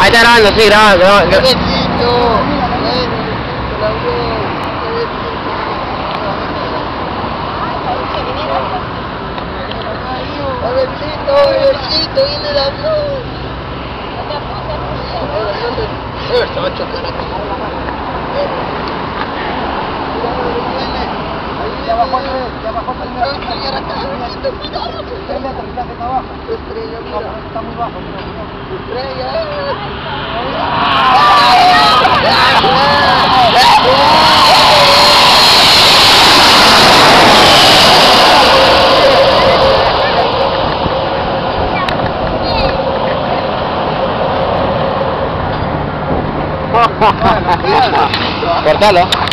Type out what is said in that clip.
Ahí está grabando, sí, grabando. Bebecito, viene la flor. Se va a chocar aquí. Ya bajó el Estrella, mira. Está muy bajo, Estrella. Cortalo.